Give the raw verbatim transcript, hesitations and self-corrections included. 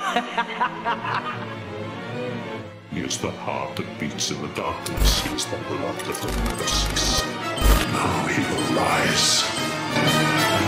He is the heart that beats in the darkness. He is the blood that will never cease. Now he will rise.